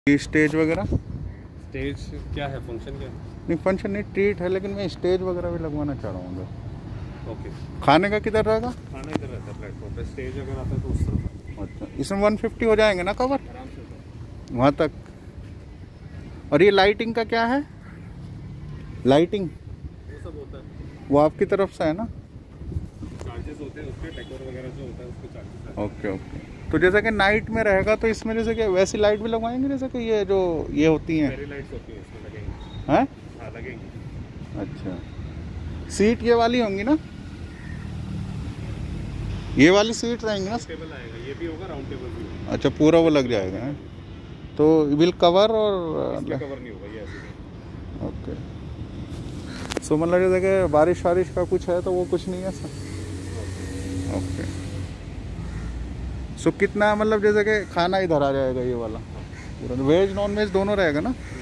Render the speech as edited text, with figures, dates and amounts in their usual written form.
ये स्टेज वगैरह? स्टेज क्या है, फंक्शन क्या है? नहीं फंक्शन नहीं, ट्रीट है, लेकिन मैं स्टेज वगैरह भी लगवाना चाह रहा हूँ उधर। ओके। खाने का किधर रहेगा? खाना इधर रहता है प्लेटफॉर्म पे, स्टेज अगर आता है तो उस तरफ। अच्छा, इसमें 150 हो जाएंगे ना कवर आराम से होता है। वहाँ तक? और ये लाइटिंग का क्या है? लाइटिंग वो सब होता है, वो आपकी तरफ से है ना? चार्जेस होते हैं उसके, डेकोर वगैरह जो होता है उसके चार्जेस। Okay okay. तो जैसे कि नाइट में रहेगा तो इसमें जैसे कि वैसी लाइट भी लगवाएंगे जैसे कि ये जो ये होती हैं? फेरी लाइट्स होती हैं इसमें, लगेंगी। हैं? हाँ लगेंगी। अच्छा, सीट ये वाली होंगी ना? ये वाली सीट रहेंगी ना? टेबल आएगा, ये भी होगा, राउंड टेबल भी होगा। अच्छा, पूरा वो लग जाएगा है? तो विल कवर और इसमें कवर नहीं होगा, ये ऐसे। ओके। सो मतलब जैसे कि बारिश वारिश का कुछ है तो वो कुछ नहीं है सर? ओके। सो कितना मतलब जैसे कि खाना इधर आ जाएगा ये वाला पूरा, वेज नॉन वेज दोनों रहेगा ना?